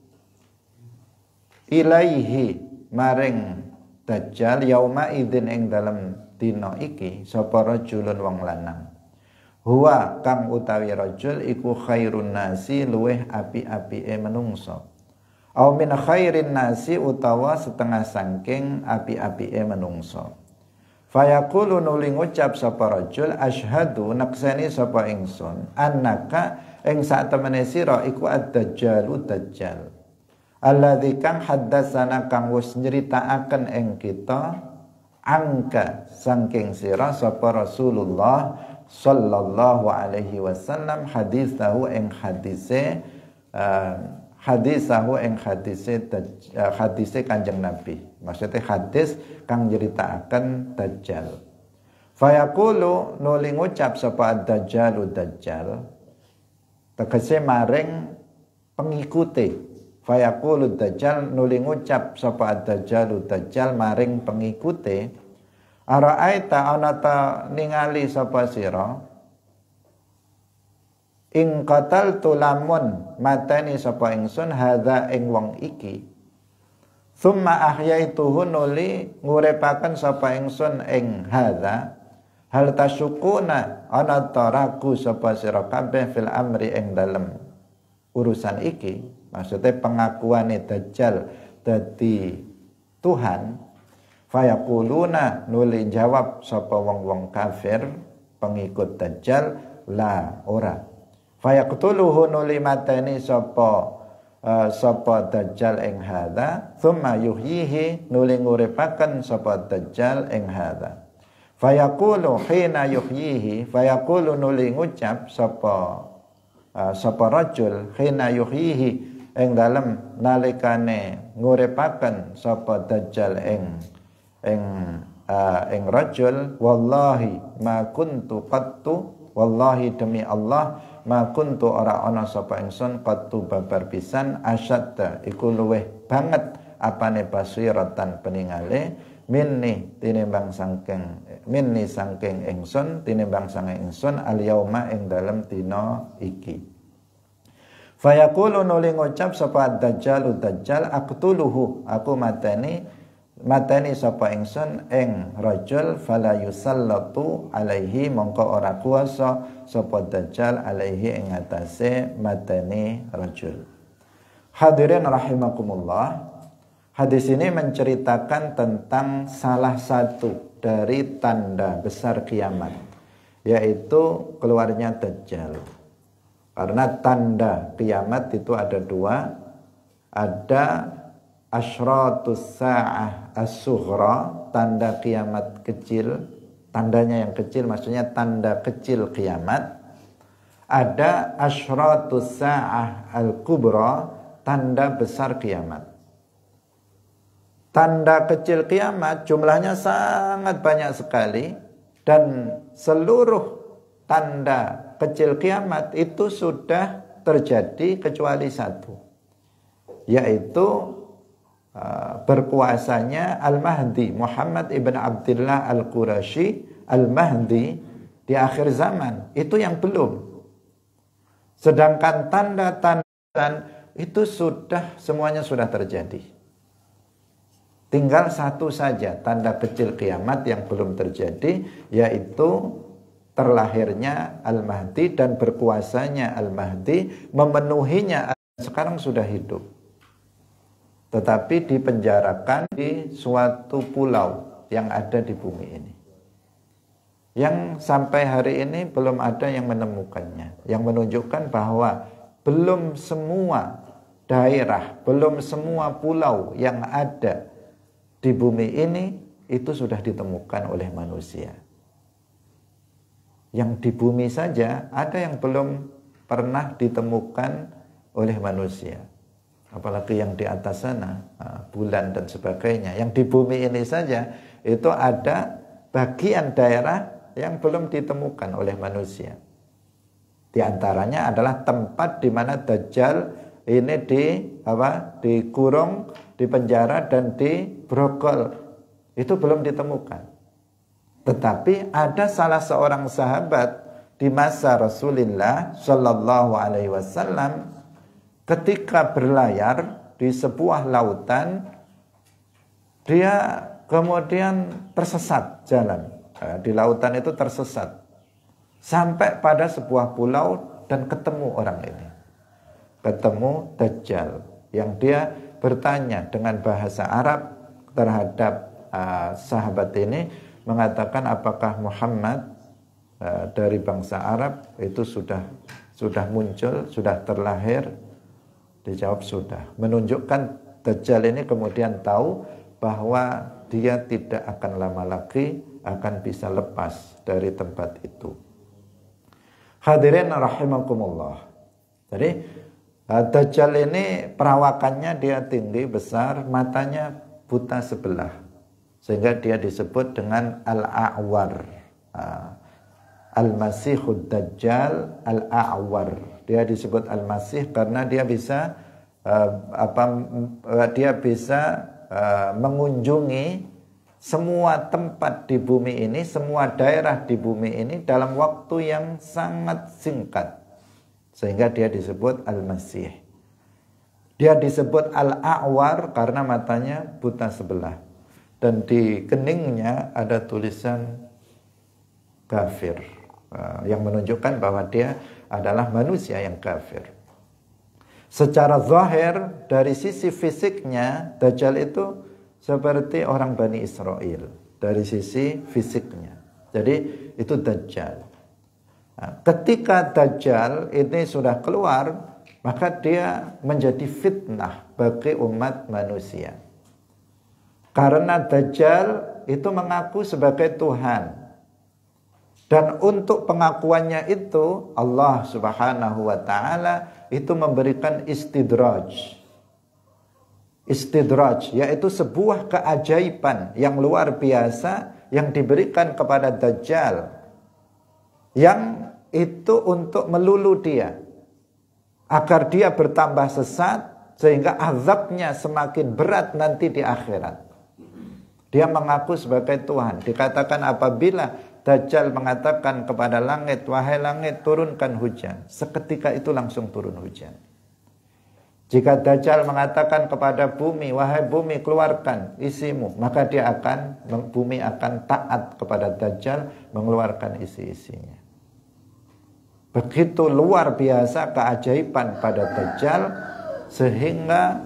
ilaihi maring dajjal yauma idzin ing dalem dina iki sapa rajulun wong lanang. Huwa kang utawi rajul iku khairun nasi luweh api-apike menungso. Au min khairin nasi utawa setengah sangking api-apike menungso. Fayaqulu nuli ngucap sapa rajul asyhadu nakseni sapa ingsun annaka ing sak temene sira iku ad-dajjalu dajjal. Alladzi kang haddatsana kang wis nyeritakaken ing kita angka sangking sira sapa Rasulullah sallallahu alaihi wasallam hadis tahu ing hadise uh, hadisahu ing hadise hadise Kanjeng Nabi. Maksudnya hadis kang nyeritakaken Dajjal. Fayaqulu nuli ngucap sapa Dajjalu Dajjal tegese maring pengikuti. Fayaqulu Dajjal nuli ngucap sapa Dajjalu Dajjal maring pengikuti, araaita ana ta ningali sapa sira ing qataltu lamun mateni sapa ingsun hadza ing wong iki, summa ahyaituhu nuli ngurepaken sapa ingsun ing hadza, hal tasyukuna ana ta ragu sapa sira kabeh fil amri ing dalem urusan iki. Maksudnya pengakuane Dajjal dadi Tuhan. Fayaquluna nuli jawab sapa wong-wong kafir pengikut Dajjal, la ora. Fayaqtuluhu nuli mateni sapa uh, sapa Dajjal ing hadza, thumma yuhyihi nuli nguripaken sapa Dajjal ing hadza. Fayaqulu hina yuhyihi, fayaqulu nuli ngucap sapa uh, sapa rajul hina yuhyihi ing dalem nalikane nguripaken sapa Dajjal ing ing uh, ing rajul, wallahi ma kuntu qattu, wallahi demi Allah ma kuntu ora ana sapa ingsun qattu babar pisan asyadda iku luweh banget apane basiratan peningale minni tinimbang sangking minni sangking ingsun tinimbang sangking ingsun al yauma ing dalem dina iki. Fayaqulu nuli ngucap sapa Dajjalu Dajjal, aqtuluhu aku mateni mateni sapa ingsun ing rajul, fala yusallatu alaihi mongko ora kuasa sapa Dajjal alaihi ing atase mateni rajul. Hadirin rahimakumullah, hadis ini menceritakan tentang salah satu dari tanda besar kiamat, yaitu keluarnya Dajjal. Karena tanda kiamat itu ada dua, ada asyratus sa'ah as-sughra, tanda kiamat kecil, tandanya yang kecil maksudnya tanda kecil kiamat. Ada asyratus sa'ah al-kubra, tanda besar kiamat. Tanda kecil kiamat jumlahnya sangat banyak sekali, dan seluruh tanda kecil kiamat itu sudah terjadi kecuali satu, yaitu uh, berkuasanya Al-Mahdi, Muhammad ibn Abdullah Al-Qurashi Al-Mahdi di akhir zaman. Itu yang belum. Sedangkan tanda-tanda itu sudah semuanya sudah terjadi. Tinggal satu saja tanda kecil kiamat yang belum terjadi, yaitu terlahirnya Al-Mahdi dan berkuasanya Al-Mahdi, memenuhinya sekarang sudah hidup, tetapi dipenjarakan di suatu pulau yang ada di bumi ini, yang sampai hari ini belum ada yang menemukannya, yang menunjukkan bahwa belum semua daerah, belum semua pulau yang ada di bumi ini itu sudah ditemukan oleh manusia. Yang di bumi saja ada yang belum pernah ditemukan oleh manusia, apalagi yang di atas sana, bulan dan sebagainya. Yang di bumi ini saja itu ada bagian daerah yang belum ditemukan oleh manusia. Di antaranya adalah tempat di mana Dajjal ini di apa dikurung, dipenjara dan dibrogol, itu belum ditemukan. Tetapi ada salah seorang sahabat di masa Rasulullah Shallallahu Alaihi Wasallam ketika berlayar di sebuah lautan, dia kemudian tersesat jalan. Di lautan itu tersesat sampai pada sebuah pulau dan ketemu orang ini, ketemu Dajjal, yang dia bertanya dengan bahasa Arab terhadap uh, sahabat ini, mengatakan apakah Muhammad uh, dari bangsa Arab itu sudah sudah muncul, sudah terlahir? Dijawab sudah. Menunjukkan Dajjal ini kemudian tahu bahwa dia tidak akan lama lagi akan bisa lepas dari tempat itu. Hadirin rahimakumullah. Jadi Dajjal ini perawakannya dia tinggi, besar, matanya buta sebelah. Sehingga dia disebut dengan Al-A'war. Al-Masihud Dajjal Al-A'war. Dia disebut Al-Masih karena dia bisa uh, apa uh, dia bisa uh, mengunjungi semua tempat di bumi ini, semua daerah di bumi ini dalam waktu yang sangat singkat. Sehingga dia disebut Al-Masih. Dia disebut Al-A'war karena matanya buta sebelah. Dan di keningnya ada tulisan kafir. Yang menunjukkan bahwa dia adalah manusia yang kafir. Secara zahir, dari sisi fisiknya, Dajjal itu seperti orang Bani Israel. Dari sisi fisiknya. Jadi itu Dajjal. Nah, ketika Dajjal ini sudah keluar, maka dia menjadi fitnah bagi umat manusia. Karena Dajjal itu mengaku sebagai Tuhan. Dan untuk pengakuannya itu, Allah Subhanahu wa ta'ala itu memberikan istidraj. Istidraj, yaitu sebuah keajaiban yang luar biasa yang diberikan kepada Dajjal. Yang itu untuk melulu dia agar dia bertambah sesat sehingga azabnya semakin berat nanti di akhirat. Dia mengaku sebagai Tuhan. Dikatakan apabila Dajjal mengatakan kepada langit, wahai langit turunkan hujan, seketika itu langsung turun hujan. Jika Dajjal mengatakan kepada bumi, wahai bumi keluarkan isimu, maka dia akan bumi akan taat kepada Dajjal mengeluarkan isi-isinya. Begitu luar biasa keajaiban pada Dajjal sehingga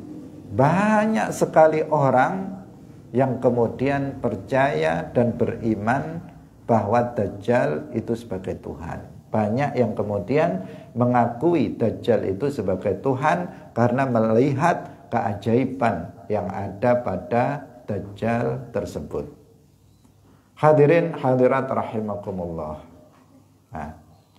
banyak sekali orang yang kemudian percaya dan beriman bahwa Dajjal itu sebagai Tuhan. Banyak yang kemudian mengakui Dajjal itu sebagai Tuhan karena melihat keajaiban yang ada pada Dajjal tersebut. Hadirin hadirat rahimakumullah. Nah,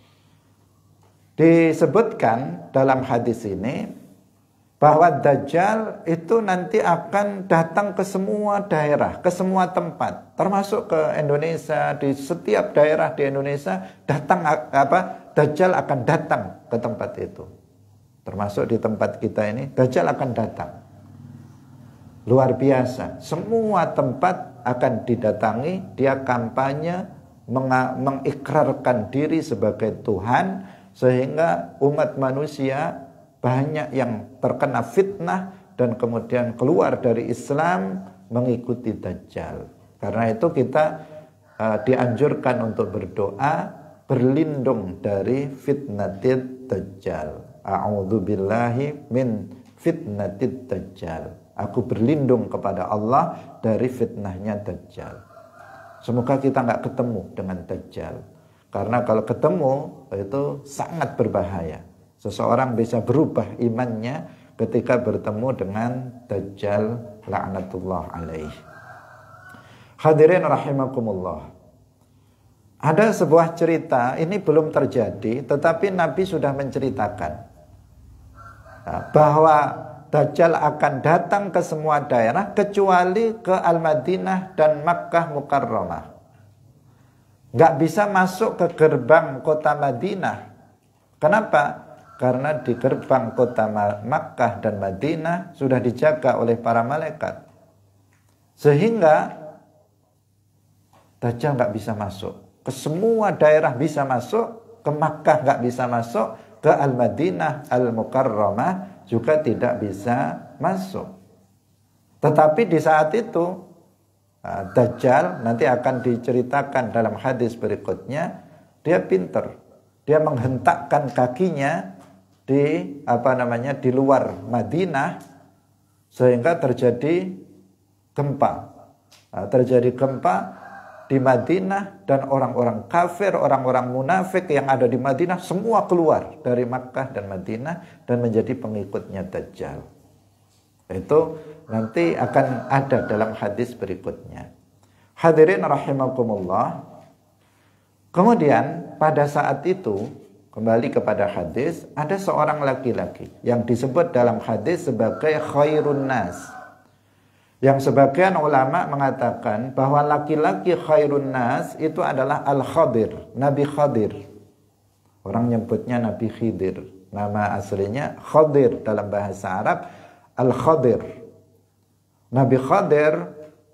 disebutkan dalam hadis ini bahwa Dajjal itu nanti akan datang ke semua daerah, ke semua tempat, termasuk ke Indonesia. Di setiap daerah di Indonesia datang apa? Dajjal akan datang ke tempat itu. Termasuk di tempat kita ini, Dajjal akan datang. Luar biasa. Semua tempat akan didatangi, dia kampanye mengikrarkan diri sebagai Tuhan. Sehingga umat manusia banyak yang terkena fitnah dan kemudian keluar dari Islam mengikuti Dajjal. Karena itu kita uh, dianjurkan untuk berdoa berlindung dari fitnatid Dajjal. A'udzubillahi min fitnatid Dajjal. Aku berlindung kepada Allah dari fitnahnya Dajjal. Semoga kita nggak ketemu dengan Dajjal. Karena kalau ketemu itu sangat berbahaya. Seseorang bisa berubah imannya ketika bertemu dengan Dajjal la'natullah alaih. Hadirin rahimakumullah. Ada sebuah cerita, ini belum terjadi, tetapi Nabi sudah menceritakan bahwa Dajjal akan datang ke semua daerah kecuali ke Al-Madinah dan Makkah Mukarramah. Nggak bisa masuk ke gerbang kota Madinah. Kenapa? Karena di gerbang kota Makkah dan Madinah sudah dijaga oleh para malaikat. Sehingga Dajjal nggak bisa masuk. Ke semua daerah bisa masuk, ke Makkah nggak bisa masuk, ke Al-Madinah Al-Mukarramah juga tidak bisa masuk. Tetapi di saat itu Dajjal nanti akan diceritakan dalam hadis berikutnya, dia pinter, dia menghentakkan kakinya di apa namanya di luar Madinah sehingga terjadi gempa. Nah, terjadi gempa di Madinah dan orang-orang kafir, orang-orang munafik yang ada di Madinah semua keluar dari Makkah dan Madinah dan menjadi pengikutnya Dajjal. Itu nanti akan ada dalam hadis berikutnya. Hadirin rahimakumullah. Kemudian pada saat itu kembali kepada hadis, ada seorang laki-laki yang disebut dalam hadis sebagai khairun nas. Yang sebagian ulama mengatakan bahwa laki-laki khairun nas itu adalah Al-Khadir, Nabi Khadir. Orang nyebutnya Nabi Khidir. Nama aslinya Khadir, dalam bahasa Arab Al-Khadir. Nabi Khadir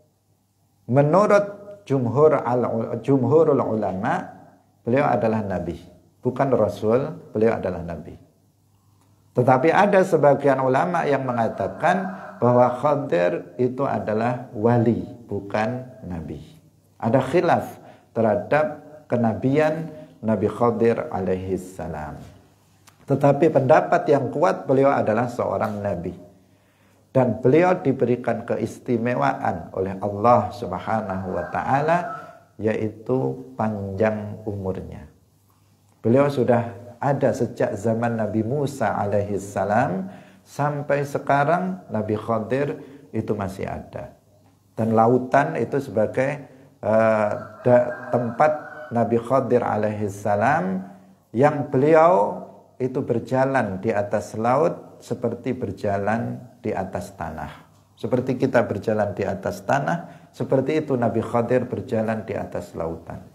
menurut jumhur al jumhurul ulama, beliau adalah nabi. Bukan Rasul, beliau adalah Nabi. Tetapi ada sebagian ulama yang mengatakan bahwa Khadir itu adalah wali, bukan Nabi. Ada khilaf terhadap kenabian Nabi Khadir alaihi salam. Tetapi pendapat yang kuat, beliau adalah seorang Nabi. Dan beliau diberikan keistimewaan oleh Allah subhanahu wa ta'ala, yaitu panjang umurnya. Beliau sudah ada sejak zaman Nabi Musa alaihi salam sampai sekarang Nabi Khadir itu masih ada. Dan lautan itu sebagai uh, da, tempat Nabi Khadir alaihi salam yang beliau itu berjalan di atas laut seperti berjalan di atas tanah. Seperti kita berjalan di atas tanah, seperti itu Nabi Khadir berjalan di atas lautan.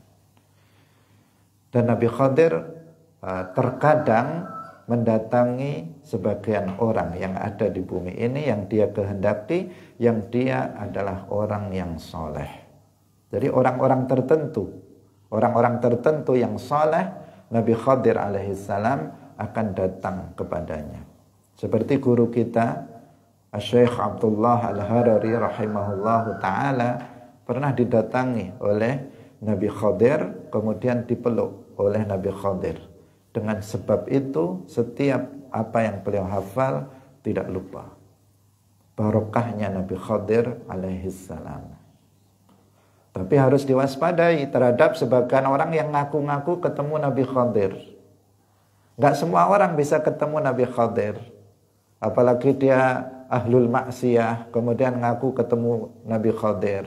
Dan Nabi Khadir uh, terkadang mendatangi sebagian orang yang ada di bumi ini yang dia kehendaki, yang dia adalah orang yang soleh. Jadi orang-orang tertentu, orang-orang tertentu yang soleh, Nabi Khadir alaihissalam akan datang kepadanya. Seperti guru kita, Syekh Abdullah Al-Harari rahimahullahu ta'ala, pernah didatangi oleh Nabi Khadir, kemudian dipeluk oleh Nabi Khadir. Dengan sebab itu setiap apa yang beliau hafal tidak lupa. Barokahnya Nabi Khadir alaihissalam. Tapi harus diwaspadai terhadap sebagian orang yang ngaku-ngaku ketemu Nabi Khadir. Gak semua orang bisa ketemu Nabi Khadir. Apalagi dia ahlul maksiyah, kemudian ngaku ketemu Nabi Khadir.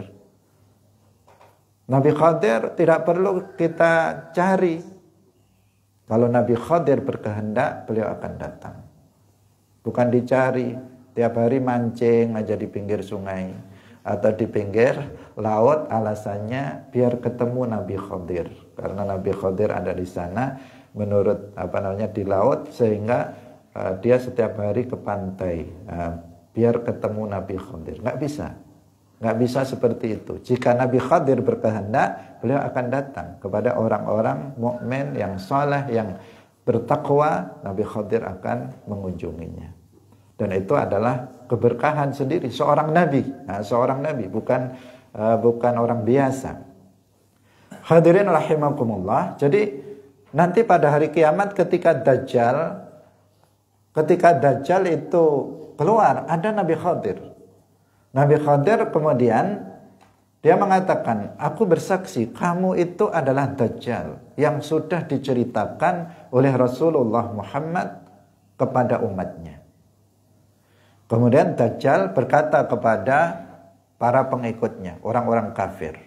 Nabi Khadir tidak perlu kita cari. Kalau Nabi Khadir berkehendak, beliau akan datang. Bukan dicari, tiap hari mancing aja di pinggir sungai atau di pinggir laut, alasannya biar ketemu Nabi Khadir. Karena Nabi Khadir ada di sana menurut apa namanya di laut, sehingga uh, dia setiap hari ke pantai uh, biar ketemu Nabi Khadir. Nggak bisa. Nggak bisa seperti itu. Jika Nabi Khadir berkehendak, beliau akan datang kepada orang-orang mukmin yang saleh, yang bertakwa. Nabi Khadir akan mengunjunginya. Dan itu adalah keberkahan sendiri seorang nabi, nah, seorang nabi bukan uh, bukan orang biasa. Hadirin rahimakumullah. Jadi nanti pada hari kiamat ketika Dajjal ketika Dajjal itu keluar, ada Nabi Khadir. Nabi Khadir kemudian dia mengatakan, aku bersaksi kamu itu adalah Dajjal yang sudah diceritakan oleh Rasulullah Muhammad kepada umatnya. Kemudian Dajjal berkata kepada para pengikutnya, orang-orang kafir,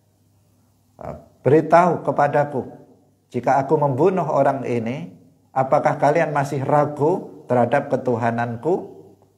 beritahu kepadaku, jika aku membunuh orang ini, apakah kalian masih ragu terhadap ketuhananku?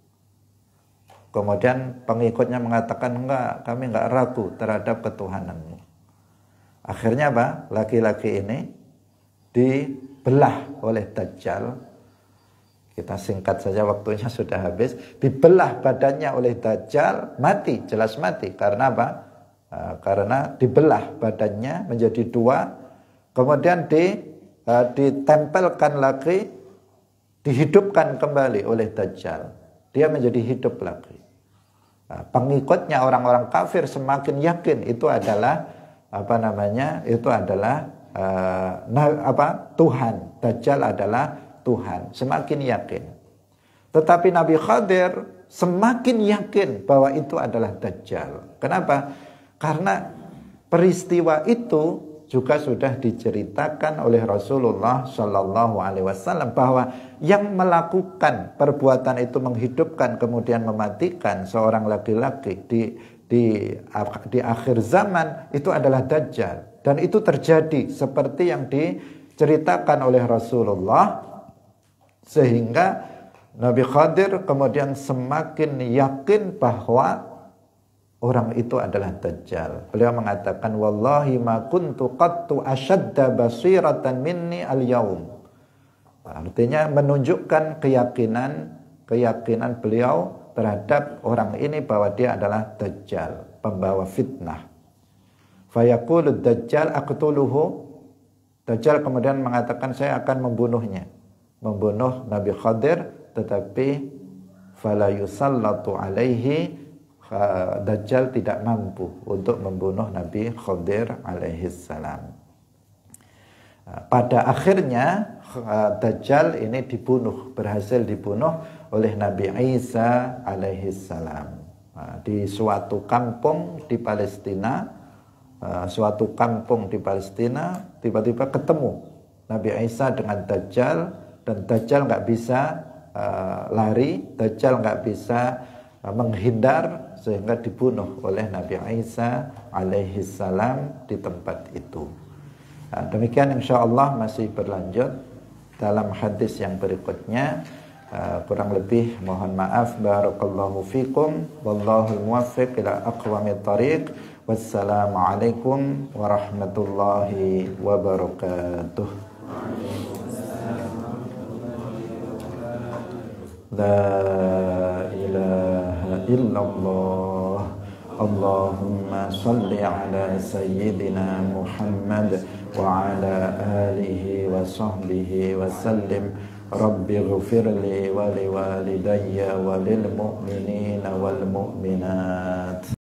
Kemudian pengikutnya mengatakan, enggak, kami enggak ragu terhadap ketuhananmu. Akhirnya apa? Laki-laki ini dibelah oleh Dajjal. Kita singkat saja, waktunya sudah habis. Dibelah badannya oleh Dajjal, mati, jelas mati. Karena apa? Uh, karena dibelah badannya menjadi dua. Kemudian di, uh, ditempelkan lagi, dihidupkan kembali oleh Dajjal. Dia menjadi hidup lagi. Pengikutnya orang-orang kafir semakin yakin itu adalah apa namanya itu adalah uh, nah, apa Tuhan. Dajjal adalah Tuhan, semakin yakin. Tetapi Nabi Khadir semakin yakin bahwa itu adalah Dajjal. Kenapa? Karena peristiwa itu juga sudah diceritakan oleh Rasulullah Shallallahu Alaihi Wasallam bahwa yang melakukan perbuatan itu menghidupkan kemudian mematikan seorang laki-laki di di di akhir zaman itu adalah Dajjal, dan itu terjadi seperti yang di diceritakan oleh Rasulullah, sehingga Nabi Khadir kemudian semakin yakin bahwa orang itu adalah Dajjal. Beliau mengatakan, wallahi ma kuntu qattu ashadda basiratan minni al-yaum. Artinya menunjukkan keyakinan keyakinan beliau terhadap orang ini bahwa dia adalah Dajjal, pembawa fitnah. Fayaqulu Dajjal aqtuluhu. Dajjal kemudian mengatakan, saya akan membunuhnya, membunuh Nabi Khadir, tetapi fala yusallatu alaihi, Dajjal tidak mampu untuk membunuh Nabi Khadir alaihi salam. Pada akhirnya Dajjal ini dibunuh, berhasil dibunuh oleh Nabi Isa alaihi salam di suatu kampung di Palestina. Suatu kampung di Palestina, tiba-tiba ketemu Nabi Isa dengan Dajjal, dan Dajjal nggak bisa uh, lari, Dajjal nggak bisa uh, menghindar, sehingga dibunuh oleh Nabi Isa alaihi salam di tempat itu. Nah, demikian insyaallah masih berlanjut dalam hadis yang berikutnya. Uh, kurang lebih mohon maaf. Barakallahu fikum, wallahul muwaffiq ila aqwamit thariq. Wassalamualaikum warahmatullahi wabarakatuh. La ilaha illallah. Allahumma salli ala sayyidina Muhammad wa ala alihi wa sahbihi wa sallim. Rabbi ghfirli wa liwalidayya wa lil mu'minina wal mu'minat.